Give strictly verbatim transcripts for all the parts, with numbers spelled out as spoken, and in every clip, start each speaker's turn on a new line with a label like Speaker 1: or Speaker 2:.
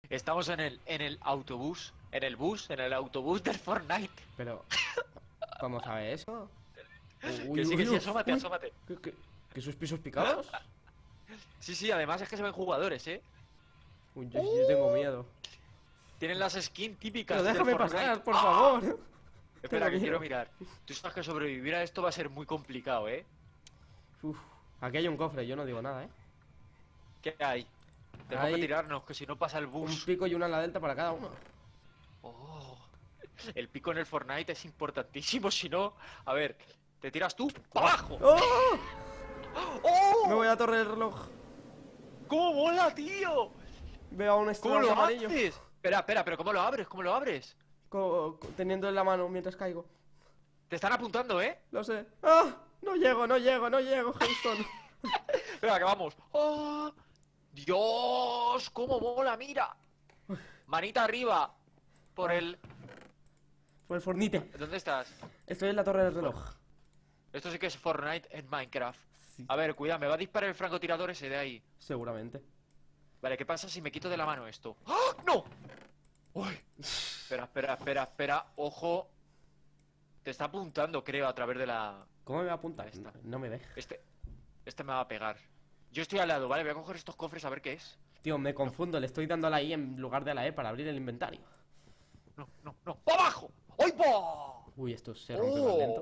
Speaker 1: Estamos en el, en el autobús. En el bus, en el autobús del Fortnite.
Speaker 2: Pero, vamos a ver eso.
Speaker 1: Que sí, que sí, asómate, asómate.
Speaker 2: ¿Qué, qué, qué esos pisos picados?
Speaker 1: Sí, sí, además es que se ven jugadores, ¿eh?
Speaker 2: Uy, yo, yo tengo miedo.
Speaker 1: Tienen las skins típicas
Speaker 2: Pero
Speaker 1: del
Speaker 2: déjame
Speaker 1: Fortnite.
Speaker 2: pasar, por
Speaker 1: ¡Ah!
Speaker 2: favor.
Speaker 1: Espera, que
Speaker 2: miedo.
Speaker 1: quiero mirar. Tú sabes que sobrevivir a esto va a ser muy complicado, ¿eh?
Speaker 2: Uf, aquí hay un cofre, yo no digo nada, ¿eh?
Speaker 1: ¿Qué hay? Tenemos
Speaker 2: Hay
Speaker 1: que tirarnos, que si no pasa el
Speaker 2: Un
Speaker 1: bus.
Speaker 2: pico y una ala delta para cada uno.
Speaker 1: Oh, el pico en el Fortnite es importantísimo, si no... A ver, ¿te tiras tú? ¡Para abajo!
Speaker 2: ¡Oh!
Speaker 1: ¡Oh!
Speaker 2: Me voy a la torre del reloj.
Speaker 1: ¡Cómo mola, tío!
Speaker 2: Veo a un
Speaker 1: ¿Cómo
Speaker 2: estrella
Speaker 1: lo
Speaker 2: amarillo.
Speaker 1: haces? Espera, espera, pero ¿cómo lo abres? ¿Cómo lo abres?
Speaker 2: Co- co- teniendo en la mano mientras caigo.
Speaker 1: Te están apuntando, ¿eh?
Speaker 2: Lo sé. ¡Ah! No llego, no llego, no llego, Houston.
Speaker 1: Venga, que vamos. ¡Oh! ¡Dios! ¡Cómo mola! ¡Mira! Manita arriba. Por el...
Speaker 2: Por el fornite.
Speaker 1: ¿Dónde estás?
Speaker 2: Estoy en la torre del reloj.
Speaker 1: Esto sí que es Fortnite en Minecraft.
Speaker 2: Sí.
Speaker 1: A ver, cuidado, me va a disparar el francotirador ese de ahí.
Speaker 2: Seguramente.
Speaker 1: Vale, ¿qué pasa si me quito de la mano esto? ¡Ah! ¡No! ¡Uy! Espera, espera, espera, espera. Ojo. Te está apuntando, creo, a través de la...
Speaker 2: ¿Cómo me va a apuntar?
Speaker 1: Ahí está.
Speaker 2: No, no me deja.
Speaker 1: Este... Este me va a pegar. Yo estoy al lado, ¿vale? Voy a coger estos cofres a ver qué es.
Speaker 2: Tío, me confundo. Le estoy dando a la I en lugar de a la E para abrir el inventario.
Speaker 1: No, no, no. ¡Para abajo! ¡Ay, va!
Speaker 2: Uy, esto se rompe
Speaker 1: Oh.
Speaker 2: más lento.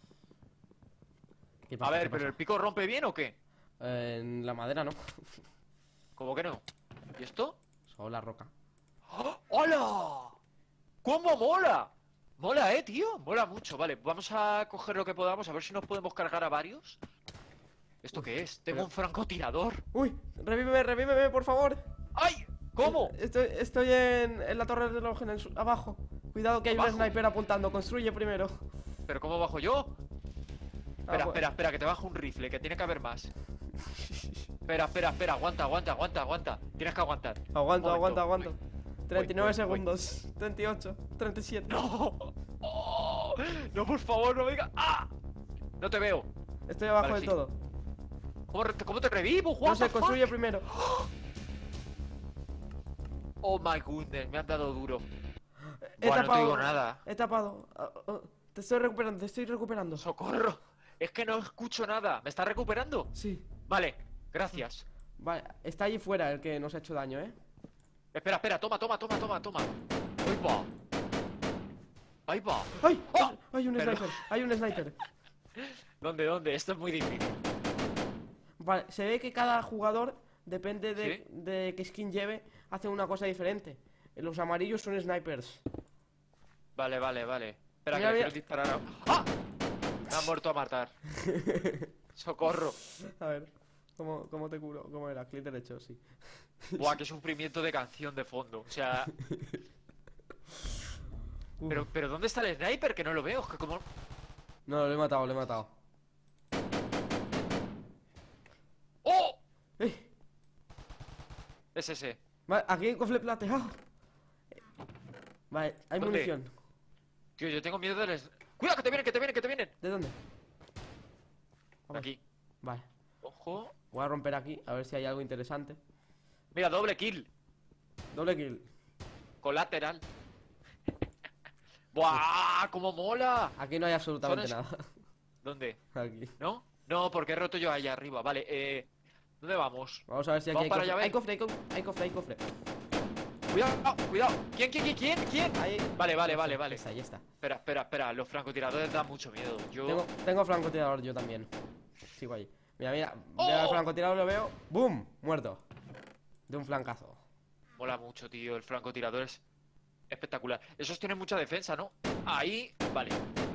Speaker 2: ¿Qué
Speaker 1: A
Speaker 2: pasa?
Speaker 1: ver,
Speaker 2: ¿Qué
Speaker 1: ¿pero
Speaker 2: pasa?
Speaker 1: el pico rompe bien o qué?
Speaker 2: Eh, en la madera no.
Speaker 1: ¿Cómo que no? ¿Y esto?
Speaker 2: Solo la roca.
Speaker 1: ¡Oh! ¡Hola! ¿Cómo mola? Mola, eh, tío. Mola mucho. Vale, vamos a coger lo que podamos. A ver si nos podemos cargar a varios. ¿Esto qué es? Tengo
Speaker 2: pero-
Speaker 1: un francotirador.
Speaker 2: Uy, revíveme, revíveme, por favor.
Speaker 1: ¡Ay! ¿Cómo?
Speaker 2: Estoy, estoy en, en la torre del reloj, en el su- abajo. Cuidado que hay un
Speaker 1: ¿Abajo?
Speaker 2: sniper apuntando. Construye primero.
Speaker 1: ¿Pero cómo bajo yo? Espera,
Speaker 2: Ah,
Speaker 1: espera, espera, que te bajo un rifle, que tiene que haber más. Espera, espera, espera, aguanta, aguanta, aguanta, aguanta. Tienes que aguantar.
Speaker 2: Aguanto,
Speaker 1: Un momento.
Speaker 2: aguanto, aguanto. treinta y nueve
Speaker 1: voy, voy.
Speaker 2: segundos. treinta y ocho, treinta y siete.
Speaker 1: ¡No! ¡Oh! No, por favor, no me digas. ¡Ah! No te veo.
Speaker 2: Estoy abajo
Speaker 1: Vale,
Speaker 2: del
Speaker 1: sí.
Speaker 2: todo.
Speaker 1: ¿Cómo, re- cómo te revivo, Juan?
Speaker 2: No sé, construye primero.
Speaker 1: Oh my goodness, me han dado duro.
Speaker 2: He
Speaker 1: Buah, no te
Speaker 2: tapado.
Speaker 1: digo nada.
Speaker 2: He tapado. Ah, ah, te estoy recuperando, te estoy recuperando.
Speaker 1: ¡Socorro! Es que no escucho nada. ¿Me estás recuperando?
Speaker 2: Sí.
Speaker 1: Vale, gracias.
Speaker 2: Vale, está allí fuera el que nos ha hecho daño, ¿eh?
Speaker 1: Espera, espera, toma, toma, toma, toma, toma. Ahí va. Ahí va.
Speaker 2: ¡Ay!
Speaker 1: ¡Oh!
Speaker 2: ¡Hay un
Speaker 1: Perdón.
Speaker 2: sniper! ¡Hay un sniper!
Speaker 1: ¿Dónde, dónde? Esto es muy difícil.
Speaker 2: Vale, se ve que cada jugador, depende de,
Speaker 1: ¿Sí?
Speaker 2: de qué skin lleve, hace una cosa diferente. Los amarillos son snipers.
Speaker 1: Vale, vale, vale. Espera,
Speaker 2: Mira,
Speaker 1: que le
Speaker 2: mira.
Speaker 1: quiero disparar a... ¡Ah! Me han muerto a matar. Socorro.
Speaker 2: A ver, ¿cómo, cómo te curo? ¿Cómo era? Clic derecho, sí.
Speaker 1: Buah, qué sufrimiento de canción de fondo. O sea...
Speaker 2: Uf.
Speaker 1: Pero, pero ¿dónde está el sniper? Que no lo veo. Es que como...
Speaker 2: No, lo he matado, lo he matado.
Speaker 1: ¡Oh!
Speaker 2: ¡Eh!
Speaker 1: Es ese.
Speaker 2: Vale, aquí hay cofre plateado. Vale, hay
Speaker 1: ¿Dónde?
Speaker 2: munición.
Speaker 1: Tío, yo tengo miedo del... ¡Cuidado, que te vienen, que te vienen, que te vienen!
Speaker 2: ¿De dónde? Vamos.
Speaker 1: Aquí.
Speaker 2: Vale,
Speaker 1: Ojo.
Speaker 2: voy a romper aquí, a ver si hay algo interesante.
Speaker 1: Mira, doble kill.
Speaker 2: Doble kill.
Speaker 1: Colateral. ¡Buah! ¡Cómo mola!
Speaker 2: Aquí no hay absolutamente
Speaker 1: Son
Speaker 2: nada.
Speaker 1: ¿Dónde?
Speaker 2: Aquí.
Speaker 1: ¿No? No, porque he roto yo allá arriba. Vale, eh... ¿dónde vamos?
Speaker 2: Vamos a ver si aquí
Speaker 1: Vamos
Speaker 2: hay
Speaker 1: para
Speaker 2: cofre.
Speaker 1: allá, ven.
Speaker 2: Hay cofre, hay cofre, hay cofre, hay cofre.
Speaker 1: Cuidado, cuidado. ¿Quién, quién, quién, quién? ¿Quién?
Speaker 2: Ahí.
Speaker 1: Vale, vale, vale, vale.
Speaker 2: Ahí está, ahí está.
Speaker 1: Espera, espera, espera. Los francotiradores dan mucho miedo. Yo...
Speaker 2: Tengo, tengo francotirador yo también. Sigo ahí. Mira, mira,
Speaker 1: ¡Oh!
Speaker 2: veo al francotirador, lo veo. ¡Boom! Muerto. De un flancazo.
Speaker 1: Mola mucho, tío. El francotirador es espectacular. Esos tienen mucha defensa, ¿no? Ahí... Vale.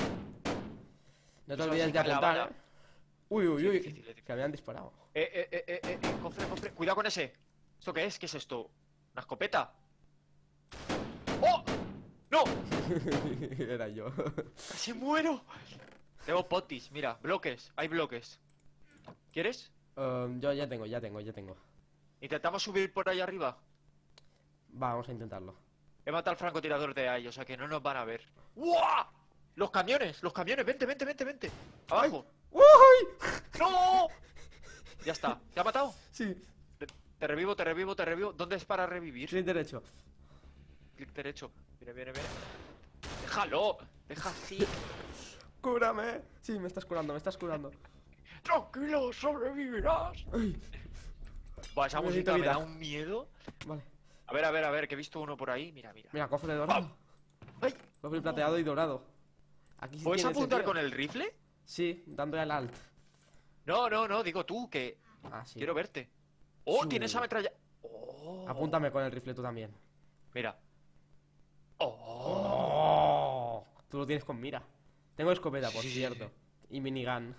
Speaker 2: No te
Speaker 1: Eso
Speaker 2: olvides
Speaker 1: sí
Speaker 2: de
Speaker 1: que la
Speaker 2: apuntar,
Speaker 1: bala.
Speaker 2: ¿eh? Uy, uy,
Speaker 1: Sí,
Speaker 2: uy.
Speaker 1: es difícil, es difícil.
Speaker 2: Que habían disparado.
Speaker 1: Eh, eh, eh, eh, eh, eh, cofre, cofre. Cuidado con ese. ¿Esto qué es? ¿Qué es esto? ¿Una escopeta? ¡Oh! ¡No!
Speaker 2: Era yo.
Speaker 1: ¡Casi muero! Tengo potis, mira, bloques, hay bloques. ¿Quieres?
Speaker 2: Um, yo ya tengo, ya tengo, ya tengo.
Speaker 1: Intentamos subir por ahí arriba.
Speaker 2: Va, vamos a intentarlo.
Speaker 1: He matado al francotirador de ahí, o sea que no nos van a ver. ¡Uah! ¡Los camiones! ¡Los camiones! ¡Vente, vente, vente, vente! ¡Abajo!
Speaker 2: ¡Uy!
Speaker 1: ¡No! Ya está. ¿Te ha matado?
Speaker 2: Sí.
Speaker 1: Te revivo, te revivo, te revivo. ¿Dónde es para revivir?
Speaker 2: Clic derecho.
Speaker 1: Clic derecho. Viene, viene, viene. Déjalo. Deja así.
Speaker 2: ¡Cúrame! Sí, me estás curando, me estás curando.
Speaker 1: Tranquilo, sobrevivirás.
Speaker 2: Ay,
Speaker 1: Buah, esa
Speaker 2: Necesito
Speaker 1: música me
Speaker 2: vida.
Speaker 1: da un miedo.
Speaker 2: vale.
Speaker 1: A ver, a ver, a ver, que he visto uno por ahí. Mira, mira.
Speaker 2: Mira, cofre dorado.
Speaker 1: ¡Ay!
Speaker 2: Cofre plateado y dorado. Aquí sí
Speaker 1: ¿Puedes
Speaker 2: tiene
Speaker 1: apuntar
Speaker 2: sentido.
Speaker 1: con el rifle?
Speaker 2: Sí, dándole al alt.
Speaker 1: No, no, no, digo tú, que
Speaker 2: Ah, sí.
Speaker 1: quiero verte. ¡Oh,
Speaker 2: Su.
Speaker 1: tienes ametralla! Oh.
Speaker 2: Apúntame con el rifle tú también.
Speaker 1: Mira. ¡Oh!
Speaker 2: Oh, tú lo tienes con mira. Tengo escopeta, por
Speaker 1: Sí.
Speaker 2: cierto. Y minigun.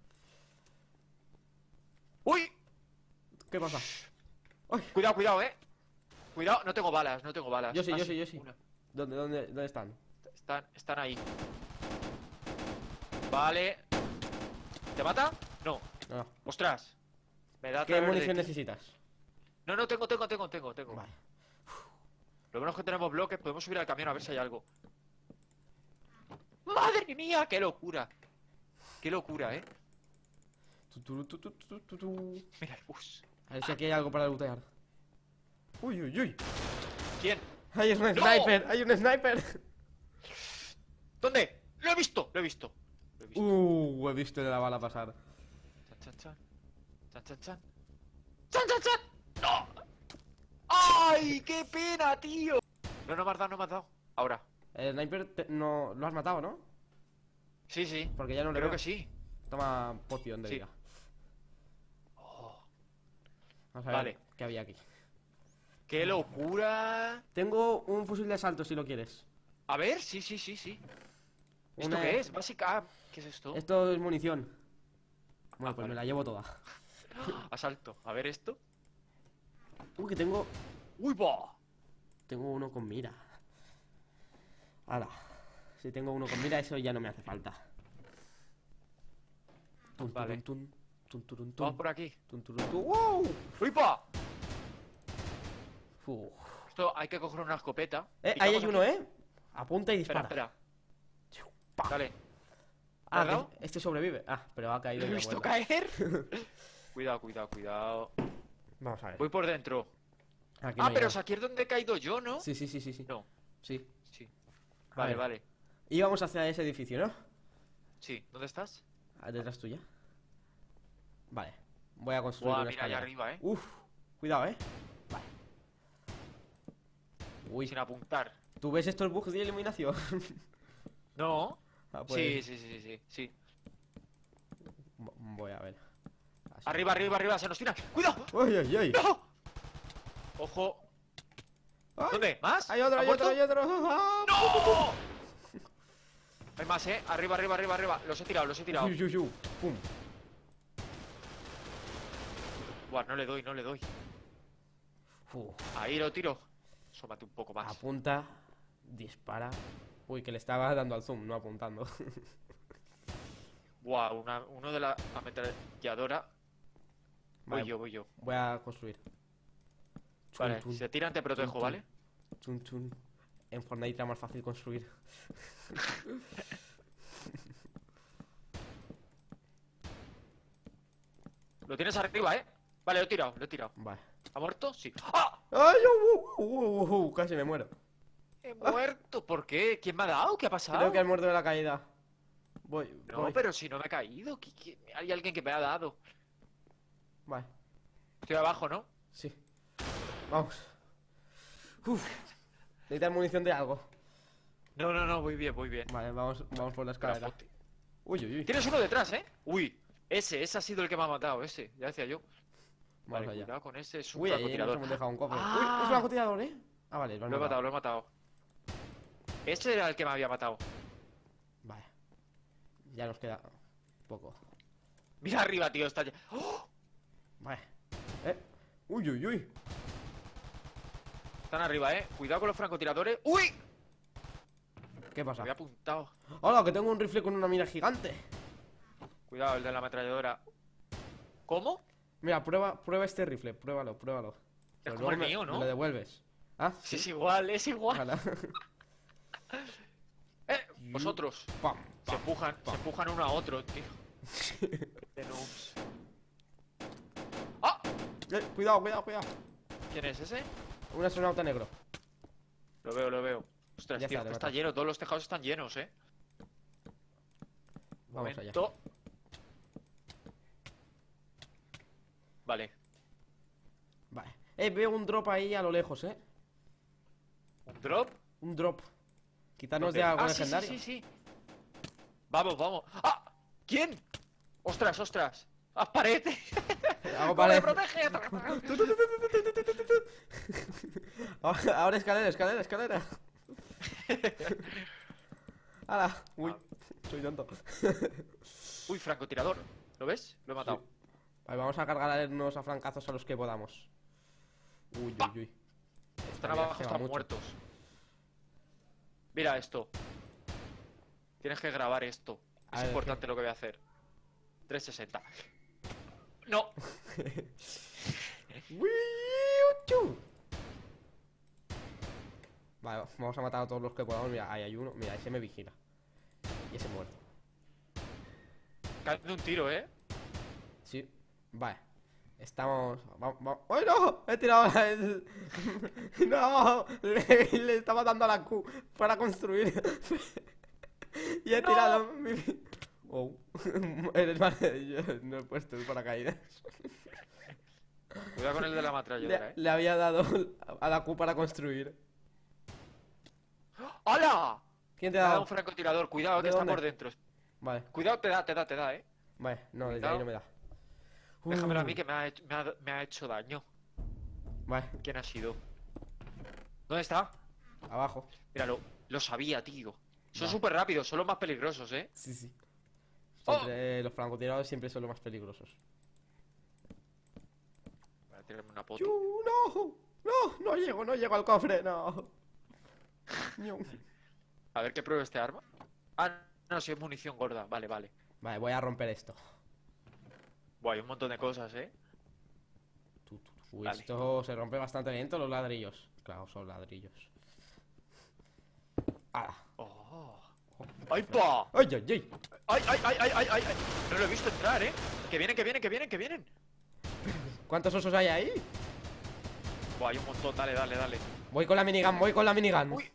Speaker 1: ¡Uy!
Speaker 2: ¿Qué pasa? Ay,
Speaker 1: Cuidado, cuidado, eh. Cuidado, no tengo balas, no tengo balas.
Speaker 2: Yo sí,
Speaker 1: Ah,
Speaker 2: yo sí, yo sí.
Speaker 1: una.
Speaker 2: ¿Dónde, dónde, dónde están?
Speaker 1: Están, están ahí. Vale. ¿Te mata? No.
Speaker 2: No.
Speaker 1: Ostras. Me da
Speaker 2: ¿Qué
Speaker 1: través de
Speaker 2: munición
Speaker 1: ti.
Speaker 2: necesitas?
Speaker 1: No, no, tengo, tengo, tengo, tengo, tengo.
Speaker 2: Vale.
Speaker 1: Lo bueno es que tenemos bloques, podemos subir al camión a ver si hay algo. ¡Madre mía! ¡Qué locura! ¡Qué locura, eh!
Speaker 2: Tu, tu, tu, tu, tu, tu, tu.
Speaker 1: Mira el bus.
Speaker 2: A ver si aquí hay algo para lootear. Uy, uy, uy.
Speaker 1: ¿Quién?
Speaker 2: Hay un
Speaker 1: ¡No!
Speaker 2: sniper, hay un sniper.
Speaker 1: ¿Dónde? ¡Lo he visto! Lo he visto. Lo he visto.
Speaker 2: Uh, he visto la bala pasar.
Speaker 1: Chan, chan, chan. Chan, chan, chan. ¡Chan, chan, chan! ¡No! ¡Ay! ¡Qué pena, tío! No, no me has dado, no me has dado. Ahora.
Speaker 2: El sniper te- no lo has matado, ¿no?
Speaker 1: Sí, sí.
Speaker 2: Porque ya no le
Speaker 1: Creo
Speaker 2: veo.
Speaker 1: que sí.
Speaker 2: Toma poción de
Speaker 1: Sí.
Speaker 2: vida.
Speaker 1: Oh,
Speaker 2: Vamos a ver
Speaker 1: Vale.
Speaker 2: qué había aquí.
Speaker 1: ¡qué locura!
Speaker 2: Tengo un fusil de asalto si lo quieres.
Speaker 1: A ver, sí, sí, sí, sí. ¿Esto
Speaker 2: Una-
Speaker 1: qué es? Básica. ¿Qué es esto?
Speaker 2: Esto es munición. Bueno,
Speaker 1: Ah,
Speaker 2: pues
Speaker 1: vale.
Speaker 2: me la llevo toda.
Speaker 1: Asalto. A ver esto.
Speaker 2: Uy, que tengo.
Speaker 1: ¡Uy, va!
Speaker 2: Tengo uno con mira. Ahora. Si tengo uno con mira, eso ya no me hace falta. Tun,
Speaker 1: Vale.
Speaker 2: turun, tun, tun, turun, tun,
Speaker 1: Vamos por aquí.
Speaker 2: tun, turun, tun. ¡Wow!
Speaker 1: ¡Uy, va!
Speaker 2: Uf.
Speaker 1: Esto hay que coger una escopeta.
Speaker 2: Eh,
Speaker 1: Y
Speaker 2: ahí hay
Speaker 1: vamos
Speaker 2: uno,
Speaker 1: aquí.
Speaker 2: ¿eh? Apunta y
Speaker 1: Espera,
Speaker 2: dispara.
Speaker 1: espera.
Speaker 2: Pa.
Speaker 1: Dale.
Speaker 2: Ah,
Speaker 1: ¿Te has dado?
Speaker 2: que este sobrevive. Ah, pero ha caído.
Speaker 1: ¿Lo he
Speaker 2: y ha
Speaker 1: visto
Speaker 2: vuelto.
Speaker 1: caer? Cuidado, cuidado, cuidado.
Speaker 2: Vamos a ver.
Speaker 1: Voy por dentro.
Speaker 2: Aquí no
Speaker 1: Ah,
Speaker 2: hay
Speaker 1: pero
Speaker 2: nada.
Speaker 1: es aquí es donde he caído yo, ¿no?
Speaker 2: Sí, sí, sí, sí, sí.
Speaker 1: No,
Speaker 2: Sí.
Speaker 1: sí.
Speaker 2: A
Speaker 1: Vale,
Speaker 2: ver.
Speaker 1: vale.
Speaker 2: Íbamos hacia ese edificio, ¿no?
Speaker 1: Sí, ¿dónde estás?
Speaker 2: Ah, detrás tuya. Vale. Voy a construir
Speaker 1: Buah,
Speaker 2: una
Speaker 1: mira allá
Speaker 2: escalera.
Speaker 1: arriba, eh.
Speaker 2: Uf, cuidado, ¿eh? Vale. Uy,
Speaker 1: Sin apuntar.
Speaker 2: ¿tú ves estos bugs de iluminación?
Speaker 1: No.
Speaker 2: Ah,
Speaker 1: Sí,
Speaker 2: pues,
Speaker 1: sí, sí, sí, sí.
Speaker 2: vo- Voy a ver. Así.
Speaker 1: Arriba, arriba, arriba, se nos tira. ¡Cuidado!
Speaker 2: ¡Ay, ay, ay!
Speaker 1: ¡No! Ojo.
Speaker 2: ¡Ay!
Speaker 1: ¿Dónde? ¿Más?
Speaker 2: Hay otro,
Speaker 1: ¿Ha
Speaker 2: hay otro,
Speaker 1: muerto?
Speaker 2: hay otro. ¡Ah!
Speaker 1: ¡No! Hay más, eh. Arriba, arriba, arriba, arriba. Los he tirado, los he tirado.
Speaker 2: Yu, yu, yu. Pum.
Speaker 1: Buah, no le doy, no le doy.
Speaker 2: Uf.
Speaker 1: Ahí lo tiro. Sómate un poco más.
Speaker 2: Apunta, dispara. Uy, que le estaba dando al zoom, no apuntando.
Speaker 1: Buah, una, uno de la ametralladora. Voy
Speaker 2: Vale,
Speaker 1: yo, voy yo.
Speaker 2: voy a construir. Chun,
Speaker 1: Vale,
Speaker 2: chun,
Speaker 1: si se tiran te protejo,
Speaker 2: chun.
Speaker 1: ¿vale?
Speaker 2: chun, chun. En Fortnite era más fácil construir.
Speaker 1: Lo tienes arriba, ¿eh? Vale, lo he tirado, lo he tirado.
Speaker 2: Vale.
Speaker 1: ¿Ha muerto? Sí. ¡Ah!
Speaker 2: ¡Ay! Uh, uh, uh, uh, uh, casi me muero.
Speaker 1: He muerto. ¿Por qué? ¿Quién me ha dado? ¿Qué ha pasado?
Speaker 2: Creo que has muerto de la caída. Voy,
Speaker 1: No,
Speaker 2: voy.
Speaker 1: pero si no me he caído. ¿qué- qué? Hay alguien que me ha dado.
Speaker 2: Vale,
Speaker 1: Estoy abajo, ¿no?
Speaker 2: sí. Vamos. Uf. Necesitas munición de algo.
Speaker 1: No, no, no, voy bien, voy bien.
Speaker 2: Vale, vamos, vamos por la escalera.
Speaker 1: Espera, jote.
Speaker 2: Uy, uy, uy.
Speaker 1: Tienes uno detrás, ¿eh? Uy, ese, ese ha sido el que me ha matado, ese. Ya decía yo.
Speaker 2: Vamos
Speaker 1: Vale,
Speaker 2: allá.
Speaker 1: cuidado con ese, es un
Speaker 2: Uy, ahí nos
Speaker 1: francotirador.
Speaker 2: hemos dejado un cofre.
Speaker 1: Ah.
Speaker 2: Uy, es francotirador, ¿eh? Ah, vale, lo, han
Speaker 1: Lo he matado,
Speaker 2: matado.
Speaker 1: lo he matado. Ese era el que me había matado.
Speaker 2: Vale. Ya nos queda poco.
Speaker 1: Mira arriba, tío, está ya. ¡Oh!
Speaker 2: Vale. Eh. Uy, uy, uy.
Speaker 1: Están arriba, eh. Cuidado con los francotiradores. ¡Uy!
Speaker 2: ¿Qué
Speaker 1: Me
Speaker 2: pasa?
Speaker 1: había apuntado.
Speaker 2: ¡Hola! Que tengo un rifle con una mira gigante.
Speaker 1: Cuidado, el de la ametralladora. ¿Cómo?
Speaker 2: Mira, prueba, prueba este rifle. Pruébalo, pruébalo.
Speaker 1: Es
Speaker 2: Pero
Speaker 1: como el
Speaker 2: luego me-
Speaker 1: mío, ¿no?
Speaker 2: Me lo devuelves. Ah,
Speaker 1: Sí, es igual, es igual.
Speaker 2: Ojalá.
Speaker 1: Eh, vosotros.
Speaker 2: Pam,
Speaker 1: Se
Speaker 2: pam.
Speaker 1: empujan, se empujan uno a otro, tío. De noobs. ¡Ah!
Speaker 2: Eh, cuidado, cuidado, cuidado.
Speaker 1: ¿Quién es ese?
Speaker 2: Un astronauta negro.
Speaker 1: Lo veo, lo veo. Ostras,
Speaker 2: Ya
Speaker 1: tío,
Speaker 2: está,
Speaker 1: que
Speaker 2: te
Speaker 1: está
Speaker 2: mata.
Speaker 1: lleno. Todos los tejados están llenos, eh.
Speaker 2: Vamos allá.
Speaker 1: Momento. Vale.
Speaker 2: Vale. Eh, veo un drop ahí a lo lejos, eh.
Speaker 1: ¿Un drop?
Speaker 2: Un drop. Quizás nos
Speaker 1: ¿Dónde?
Speaker 2: dé algo
Speaker 1: Ah, sí,
Speaker 2: legendario.
Speaker 1: sí, sí, sí. Vamos, vamos. ¡Ah! ¿Quién? Ostras, ostras. ¡Haz pared!
Speaker 2: Hago
Speaker 1: ¡Vale,
Speaker 2: pared.
Speaker 1: protege!
Speaker 2: Ahora, ahora escalera, escalera, escalera. ¡Hala! Uy, soy tonto.
Speaker 1: Uy, francotirador. ¿Lo ves? Lo he matado.
Speaker 2: Vale, vamos a cargarnos a francazos a los que podamos. Uy,
Speaker 1: Pa.
Speaker 2: uy, uy.
Speaker 1: Están
Speaker 2: Mira,
Speaker 1: abajo,
Speaker 2: se va
Speaker 1: están
Speaker 2: mucho.
Speaker 1: muertos. Mira esto. Tienes que grabar esto.
Speaker 2: A
Speaker 1: Es
Speaker 2: ver,
Speaker 1: importante lo que voy a hacer. trescientos sesenta. No.
Speaker 2: Uy, uchu. Vale, vamos a matar a todos los que podamos. Mira, ahí hay uno. Mira, ese me vigila. Y ese muerto.
Speaker 1: Cae de un tiro, ¿eh?
Speaker 2: Sí, vale. Estamos. Vamos, vamos. ¡Ay, no! He tirado el. ¡No! Le, le estaba dando a la Q para construir. Y he
Speaker 1: ¡No!
Speaker 2: tirado mi. Oh. Eres vale. Yo no he puesto el paracaídas.
Speaker 1: Cuidado con el de la ametralladora,
Speaker 2: Le,
Speaker 1: ¿eh?
Speaker 2: le había dado a la Q para construir.
Speaker 1: ¡Hala!
Speaker 2: ¿Quién te
Speaker 1: Te
Speaker 2: ha
Speaker 1: ha dado
Speaker 2: dado?
Speaker 1: un francotirador. Cuidado, que
Speaker 2: ¿De
Speaker 1: está
Speaker 2: dónde?
Speaker 1: por dentro.
Speaker 2: Vale,
Speaker 1: Cuidado, te da, te da, te da, ¿eh?
Speaker 2: vale. No, desde
Speaker 1: Cuidado.
Speaker 2: ahí no me da.
Speaker 1: Déjamelo a
Speaker 2: Uh,
Speaker 1: mí que me ha, hecho, me, ha, me ha hecho daño.
Speaker 2: Vale,
Speaker 1: ¿Quién ha sido? ¿Dónde está?
Speaker 2: abajo.
Speaker 1: Míralo. Lo sabía, tío. Son
Speaker 2: Va.
Speaker 1: súper rápidos, son los más peligrosos, ¿eh?
Speaker 2: Sí, sí.
Speaker 1: Oh.
Speaker 2: Siempre, Los francotiradores siempre son los más peligrosos.
Speaker 1: Voy a tirarme una foto.
Speaker 2: ¡Yu, no! ¡No! No llego, no llego al cofre, no. Ñu.
Speaker 1: A ver qué prueba este arma. Ah, no, si es munición gorda. Vale, vale.
Speaker 2: Vale, voy a romper esto.
Speaker 1: Buah, hay un montón de cosas, ¿eh?
Speaker 2: Tu, tu, tu. Uy,
Speaker 1: Vale.
Speaker 2: esto se rompe bastante lento, los ladrillos. Claro, son ladrillos. ¡Ah!
Speaker 1: Oh. ¡Ay, pa!
Speaker 2: ¡Ay, ay, ay!
Speaker 1: ¡Ay, ay, ay, ay, ay, ay! ay! No lo he visto entrar, ¿eh? Que vienen, que vienen, que vienen, que vienen.
Speaker 2: ¿Cuántos osos hay ahí?
Speaker 1: Buah, hay un montón. Dale, dale, dale.
Speaker 2: Voy con la minigun, voy con la minigun.
Speaker 1: Uy.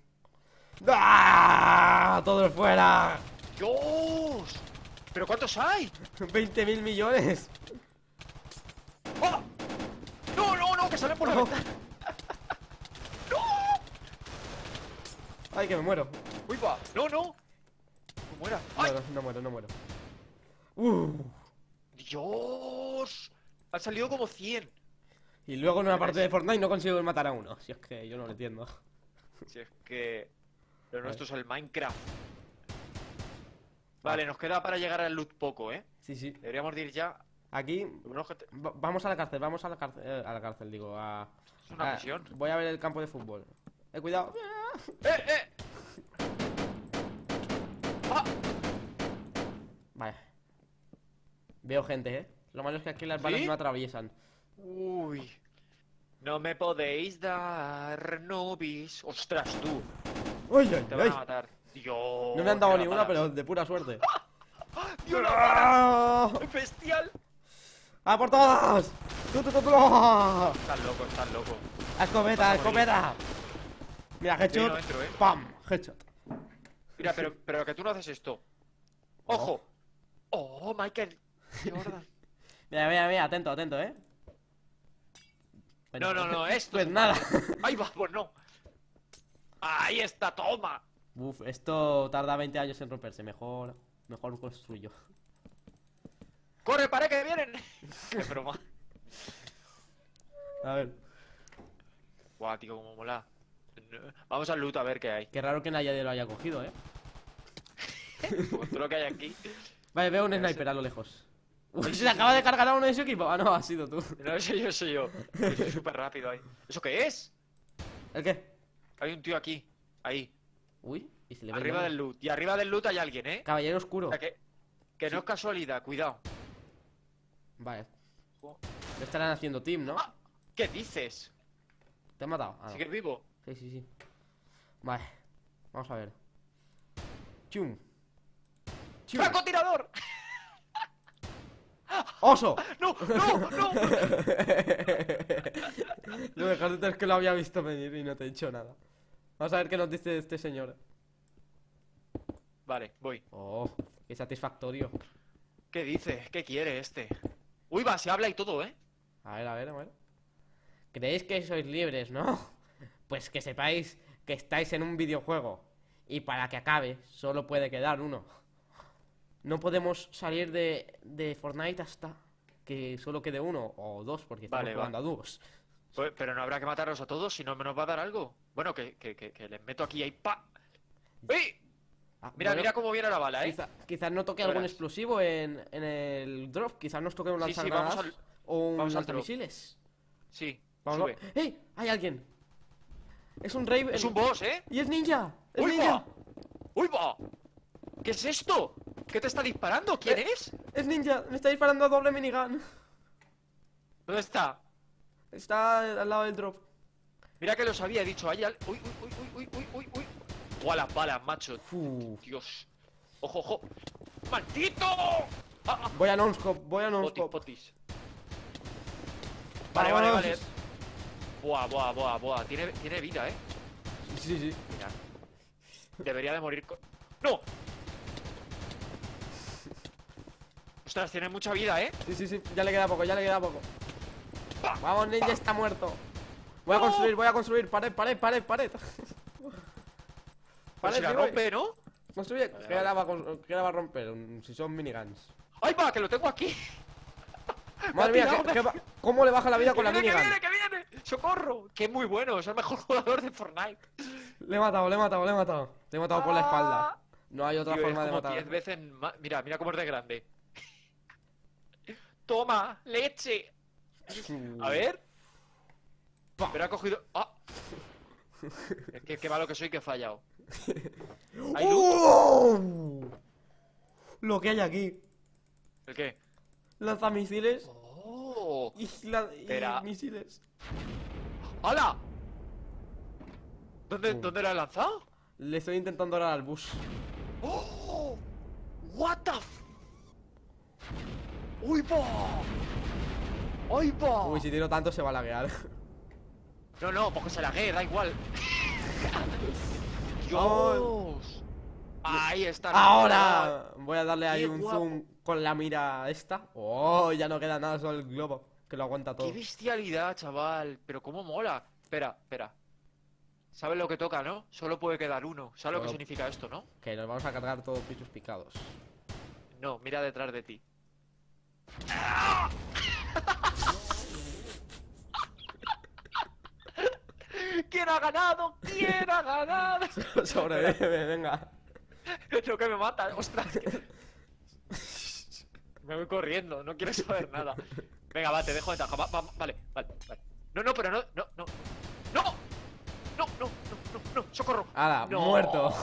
Speaker 2: ¡Ah! ¡Todos fuera!
Speaker 1: ¡Dios! ¿Pero cuántos hay?
Speaker 2: ¡veinte mil millones!
Speaker 1: ¡Oh! ¡No, no, no! ¡Que salen por la
Speaker 2: Oh.
Speaker 1: ventana!
Speaker 2: ¡Ay, que me muero!
Speaker 1: ¡Uy, va! ¡No, no! ¡No muera!
Speaker 2: No,
Speaker 1: ¡Ay!
Speaker 2: no, no muero, no muero. ¡Uh!
Speaker 1: ¡Dios! Han salido como cien.
Speaker 2: Y luego en una
Speaker 1: ¿Qué
Speaker 2: parte
Speaker 1: ves?
Speaker 2: de Fortnite no consigo matar a uno. Si es que yo no lo entiendo.
Speaker 1: Si es que... Lo nuestro es el Minecraft. Vale, nos queda para llegar al loot poco, ¿eh?
Speaker 2: Sí, sí.
Speaker 1: Deberíamos de ir ya.
Speaker 2: Aquí
Speaker 1: Unos que te-
Speaker 2: va- vamos a la cárcel, vamos a la cárcel, eh, a la cárcel, digo, a...
Speaker 1: Es una
Speaker 2: a-
Speaker 1: misión.
Speaker 2: Voy a ver el campo de fútbol. Eh, cuidado.
Speaker 1: ¡Eh, eh! ¡Ah!
Speaker 2: Vale. Veo gente, ¿eh? Lo malo es que aquí las balas
Speaker 1: ¿Sí?
Speaker 2: no atraviesan.
Speaker 1: Uy. No me podéis dar nubis. ¡Ostras, tú!
Speaker 2: ¡Ay, ay,
Speaker 1: Te van
Speaker 2: ay!
Speaker 1: a matar. Dios.
Speaker 2: No me han dado
Speaker 1: qué
Speaker 2: ni una,
Speaker 1: balas.
Speaker 2: pero de pura suerte.
Speaker 1: ¡Dios, la bala!
Speaker 2: ¡Ah!
Speaker 1: ¡Bestial!
Speaker 2: ¡A por todas! ¡Tú, tú, tú, tú!
Speaker 1: Estás loco, estás loco.
Speaker 2: ¡A escopeta, a escopeta! Mira,
Speaker 1: Sí,
Speaker 2: headshot.
Speaker 1: no entro, ¿eh?
Speaker 2: ¡Pam! Headshot.
Speaker 1: Mira, pero, pero que tú no haces esto. ¡Ojo! ¡Oh, Michael! Jordan.
Speaker 2: Mira, mira, mira, atento, atento, ¿eh?
Speaker 1: No, no, no, esto
Speaker 2: Pues
Speaker 1: es
Speaker 2: nada.
Speaker 1: ¡Ahí va! Pues no. ¡Ahí está! ¡Toma!
Speaker 2: Uf, esto tarda veinte años en romperse. Mejor, mejor construyo.
Speaker 1: ¡Corre, para que vienen! ¡Qué broma!
Speaker 2: A ver.
Speaker 1: Guau, tío, como mola. Vamos al loot a ver qué hay.
Speaker 2: Qué raro que nadie lo haya cogido, ¿eh?
Speaker 1: Con todo lo que hay aquí.
Speaker 2: Vale, veo un sniper a lo lejos. Uy, se le acaba de cargar a uno de su equipo. Ah, no, ha sido tú.
Speaker 1: No, soy yo, soy yo. Yo soy súper rápido ahí. ¿Eso qué es?
Speaker 2: ¿El qué?
Speaker 1: Hay un tío aquí. Ahí.
Speaker 2: Uy, y se le ve el
Speaker 1: Arriba
Speaker 2: nombre.
Speaker 1: del loot. Y arriba del loot hay alguien, ¿eh?
Speaker 2: Caballero oscuro.
Speaker 1: O sea, que, que no es casualidad, cuidado.
Speaker 2: Vale. Lo estarán haciendo team, ¿no?
Speaker 1: Ah, ¿qué dices?
Speaker 2: ¿Te han matado? Ah, no.
Speaker 1: ¿Sigue vivo?
Speaker 2: Sí, sí, sí. Vale. Vamos a ver. Chum. Chum.
Speaker 1: ¡Francotirador!
Speaker 2: ¡Oso!
Speaker 1: ¡No, no, no!
Speaker 2: Lo mejor de todo es que lo había visto venir y no te he dicho nada. Vamos a ver qué nos dice este señor.
Speaker 1: Vale, voy.
Speaker 2: Oh, qué satisfactorio.
Speaker 1: ¿Qué dice? ¿Qué quiere este? Uy, va, se habla y todo, ¿eh?
Speaker 2: A ver, a ver, a ver. ¿Creéis que sois libres, no? Pues que sepáis que estáis en un videojuego. Y para que acabe, solo puede quedar uno. No podemos salir de, de Fortnite hasta que solo quede uno o dos, porque estamos
Speaker 1: Vale,
Speaker 2: jugando
Speaker 1: va.
Speaker 2: a dúos.
Speaker 1: Pues, pero no habrá que matarlos a todos, si no me nos va a dar algo. Bueno, que, que, que, que les meto aquí ahí, pa. ¡Uy!
Speaker 2: Ah,
Speaker 1: Mira,
Speaker 2: bueno,
Speaker 1: mira cómo viene la bala, ¿eh?
Speaker 2: Quizá- quizás no toque
Speaker 1: Ya
Speaker 2: algún
Speaker 1: verás.
Speaker 2: explosivo en, en el drop. Quizás nos toque un
Speaker 1: Sí, sí, vamos
Speaker 2: lanzagranadas
Speaker 1: al-
Speaker 2: o un
Speaker 1: vamos al drop.
Speaker 2: lanzamisiles.
Speaker 1: Sí,
Speaker 2: Vamos,
Speaker 1: sube.
Speaker 2: vamos. ¡Ey! ¡Hay alguien! Es un Raven.
Speaker 1: Es un boss, ¿eh?
Speaker 2: ¡Y es ninja! ¡Es
Speaker 1: ¡Uy,
Speaker 2: ninja!
Speaker 1: va! ¡Uy, va! ¿Qué es esto? ¿Qué te está disparando? ¿Quién
Speaker 2: Eh.
Speaker 1: es?
Speaker 2: ¡Es ninja! Me está disparando a doble minigun.
Speaker 1: ¿Dónde está?
Speaker 2: Está al lado del drop.
Speaker 1: Mira que lo sabía, he dicho, hay al... Uy, uy, uy, uy, uy, uy, uy. ¡Guau, las balas, macho!
Speaker 2: Uf.
Speaker 1: Dios. ¡Ojo, ojo! ¡Maldito! ¡Ah, ah!
Speaker 2: Voy a non-scope, voy a
Speaker 1: Potis,
Speaker 2: non-scope.
Speaker 1: potis. Vale, vale,
Speaker 2: Vamos.
Speaker 1: vale. Buah, buah, buah, buah. Tiene, tiene vida, ¿eh?
Speaker 2: Sí, sí.
Speaker 1: Mira. Debería de morir con... ¡No! Ostras, tiene mucha vida, ¿eh?
Speaker 2: Sí, sí, sí. Ya le queda poco, ya le queda poco.
Speaker 1: Pa,
Speaker 2: Vamos, ninja
Speaker 1: pa.
Speaker 2: está muerto. Voy a
Speaker 1: ¡No!
Speaker 2: construir, voy a construir. Pared, pared, pared, pared.
Speaker 1: Pero
Speaker 2: Pared,
Speaker 1: si la
Speaker 2: sí, voy.
Speaker 1: rompe, ¿no?
Speaker 2: Construye.
Speaker 1: Vale,
Speaker 2: ¿Qué
Speaker 1: vale.
Speaker 2: la va a cons- qué la va a romper? Un- Si son miniguns.
Speaker 1: ¡Ay, va! ¡Que lo tengo aquí!
Speaker 2: Madre
Speaker 1: Me ha
Speaker 2: mía,
Speaker 1: tirado
Speaker 2: ¿qué-
Speaker 1: una-
Speaker 2: qué va- ¿cómo le baja la vida
Speaker 1: ¡Que
Speaker 2: con la
Speaker 1: viene, que
Speaker 2: minigun?
Speaker 1: viene, que viene! ¡Socorro! Que es muy bueno, es el mejor jugador de Fortnite.
Speaker 2: Le he matado, le he matado, le he matado. Le he matado por la espalda.
Speaker 1: Ah.
Speaker 2: No hay otra
Speaker 1: Tío, es
Speaker 2: forma de
Speaker 1: como
Speaker 2: matar.
Speaker 1: diez veces más... Mira, mira cómo es de grande. Toma, leche. A ver.
Speaker 2: Pa.
Speaker 1: Pero ha cogido... ¡Ah! Es que qué malo que soy que he fallado. ¿Hay luz?
Speaker 2: ¡Oh! Lo que hay aquí.
Speaker 1: ¿El qué?
Speaker 2: Lanzamisiles
Speaker 1: ¡Oh!
Speaker 2: y, la- y
Speaker 1: Espera.
Speaker 2: misiles.
Speaker 1: ¡Hala! ¿Dónde,
Speaker 2: Uh.
Speaker 1: ¿Dónde lo has lanzado?
Speaker 2: Le estoy intentando dar al bus.
Speaker 1: ¡Oh! ¡What the f... ¡Uy, va! ¡Uy, va!
Speaker 2: Uy, si tiro tanto se va a laguear.
Speaker 1: No, no, porque se laguee, da igual.
Speaker 2: Vamos.
Speaker 1: ¡Dios! Ahí está.
Speaker 2: Ahora voy a darle ahí
Speaker 1: Qué
Speaker 2: un
Speaker 1: guapo.
Speaker 2: zoom con la mira esta. Oh, ya no queda nada, solo el globo que lo aguanta todo.
Speaker 1: ¡Qué bestialidad, chaval! Pero cómo mola. Espera, espera. ¿Sabes lo que toca, no? Solo puede quedar uno. ¿Sabes lo que
Speaker 2: Solo-
Speaker 1: significa esto, no?
Speaker 2: Que nos vamos a cargar todos pichos picados.
Speaker 1: No, mira detrás de ti. ¿Quién ha ganado? ¿Quién ha ganado?
Speaker 2: Sobrevive, venga.
Speaker 1: Lo que me mata, ostras. que- Me voy corriendo, no quiero saber nada. Venga, va, te dejo de taja. Va, va, vale, vale, vale. No, no, pero no, no, no. ¡No! ¡No, no, no, no, no! ¡Socorro!
Speaker 2: ¡Hala!
Speaker 1: No.
Speaker 2: Muerto.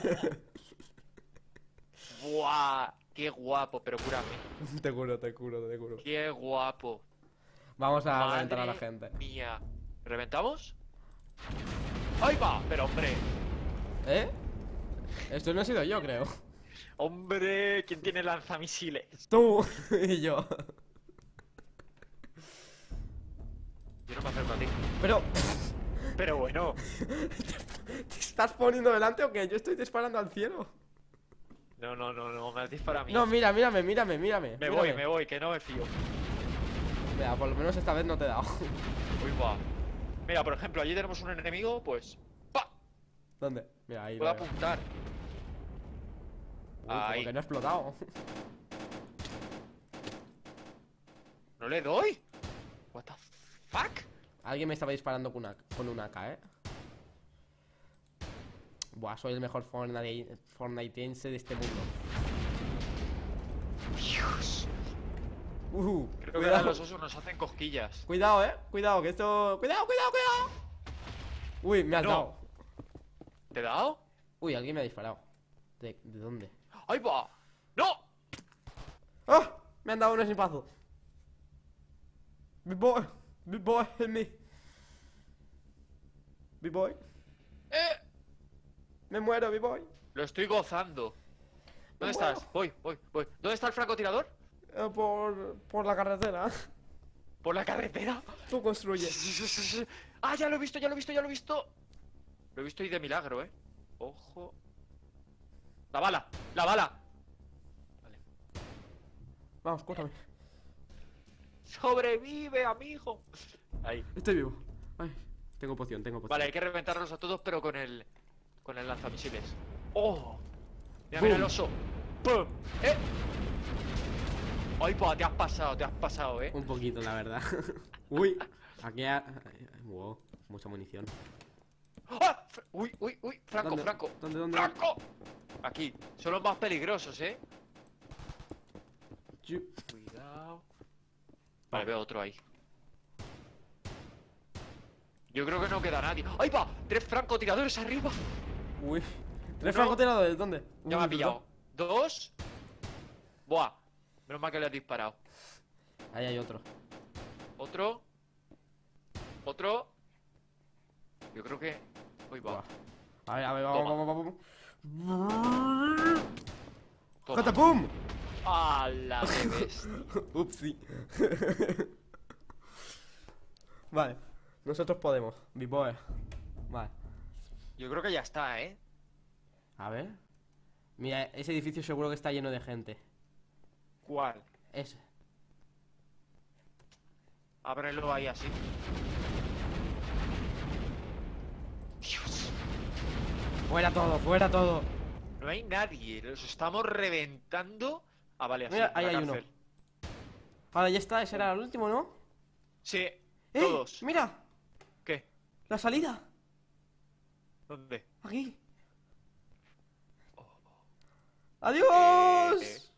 Speaker 1: ¡Buah! ¡Qué guapo! Pero cúrame.
Speaker 2: Te curo, te curo, te curo.
Speaker 1: ¡Qué guapo!
Speaker 2: Vamos a
Speaker 1: Madre
Speaker 2: reventar a la gente.
Speaker 1: mía. ¿Reventamos? ¡Ahí va! Pero hombre,
Speaker 2: ¿Eh? Esto no he sido yo, creo.
Speaker 1: hombre, ¿quién tiene lanzamisiles?
Speaker 2: Tú y yo.
Speaker 1: Yo no me acerco a ti.
Speaker 2: Pero,
Speaker 1: Pero bueno,
Speaker 2: ¿te estás poniendo delante o qué? Yo estoy disparando al cielo.
Speaker 1: no, no, no, no, me has disparado a mí.
Speaker 2: No, mira, mírame, mírame, mírame.
Speaker 1: me
Speaker 2: mírame.
Speaker 1: voy, me voy, que no me fío.
Speaker 2: Mira, por lo menos esta vez no te he dado.
Speaker 1: Uy, va. Mira, por ejemplo, allí tenemos un enemigo, pues. ¡Pa!
Speaker 2: ¿Dónde? Mira, ahí.
Speaker 1: Puedo
Speaker 2: lo veo.
Speaker 1: apuntar.
Speaker 2: Uy, como
Speaker 1: Ahí.
Speaker 2: que no ha explotado.
Speaker 1: ¿No le doy? ¿What the fuck?
Speaker 2: Alguien me estaba disparando con una, con una A K, ¿eh? Buah, soy el mejor Fortnite, Fortnitense de este mundo.
Speaker 1: Dios.
Speaker 2: Uh,
Speaker 1: Creo que
Speaker 2: cuidado,
Speaker 1: ahora los osos nos hacen cosquillas.
Speaker 2: cuidado, eh. Cuidado, que esto. Cuidado, cuidado, cuidado. Uy, me has
Speaker 1: No.
Speaker 2: dado.
Speaker 1: ¿Te he dado?
Speaker 2: Uy, alguien me ha disparado. ¿De, de dónde?
Speaker 1: ¡Ahí va! ¡No!
Speaker 2: ¡Ah! Me han dado un snipazo. Big boy, big boy, help me. Big boy,
Speaker 1: ¡Eh!
Speaker 2: me muero, big boy.
Speaker 1: Lo estoy gozando. ¿Dónde
Speaker 2: Me
Speaker 1: estás?
Speaker 2: muero.
Speaker 1: Voy, voy, voy. ¿Dónde está el francotirador?
Speaker 2: Eh, por, por la carretera.
Speaker 1: ¿Por la carretera?
Speaker 2: Tú construyes.
Speaker 1: Ah, ya lo he visto, ya lo he visto, ya lo he visto. Lo he visto y de milagro, eh. Ojo. La bala, la bala. Vale.
Speaker 2: Vamos, córtame.
Speaker 1: Sobrevive, amigo. Ahí.
Speaker 2: Estoy vivo. Ay, tengo poción, tengo poción.
Speaker 1: Vale, hay que reventarlos a todos, pero con el... Con el lanzamisiles. ¡Oh! Mira,
Speaker 2: ¡Bum!
Speaker 1: mira el oso. ¡Pum! ¡Eh! Ay, pues te has pasado, te has pasado, eh.
Speaker 2: Un poquito, la verdad. Uy, aquí ha... Wow, mucha munición.
Speaker 1: ¡Ah! Fr- Uy, uy, uy. Franco,
Speaker 2: ¿Dónde?
Speaker 1: Franco.
Speaker 2: ¿Dónde, dónde?
Speaker 1: ¡Franco! Aquí. Son los más peligrosos, eh.
Speaker 2: Yu-
Speaker 1: Cuidado. Vale, veo otro ahí. Yo creo que no queda nadie. ¡Ahí va! Tres francotiradores arriba.
Speaker 2: Uy. ¿Tres
Speaker 1: Uno.
Speaker 2: francotiradores? ¿Dónde?
Speaker 1: Ya me ha
Speaker 2: Uy,
Speaker 1: pillado. Dos. Buah. Menos mal que le has disparado.
Speaker 2: Ahí hay otro.
Speaker 1: Otro. Otro. Yo creo que... Uy, va.
Speaker 2: A ver, a ver, vamos,
Speaker 1: Toma.
Speaker 2: vamos, vamos.
Speaker 1: Toma.
Speaker 2: ¡Catapum!
Speaker 1: ¡Hala, qué bestia!
Speaker 2: Upsi. Vale. Nosotros podemos. Big boy. Vale.
Speaker 1: Yo creo que ya está, ¿eh?
Speaker 2: A ver. Mira, ese edificio seguro que está lleno de gente.
Speaker 1: ¿Cuál?
Speaker 2: Ese.
Speaker 1: Ábrelo ahí así. Dios.
Speaker 2: Fuera todo, fuera todo.
Speaker 1: No hay nadie. Los estamos reventando. Ah, vale, así.
Speaker 2: Mira, ahí
Speaker 1: la
Speaker 2: hay uno.
Speaker 1: cárcel.
Speaker 2: Ahora ya está, ese era el último, ¿no?
Speaker 1: Sí,
Speaker 2: ¡Eh!
Speaker 1: todos.
Speaker 2: ¡Mira!
Speaker 1: ¿Qué?
Speaker 2: ¡La salida!
Speaker 1: ¿Dónde?
Speaker 2: Aquí.
Speaker 1: Oh, oh.
Speaker 2: ¡Adiós!
Speaker 1: Eh, eh.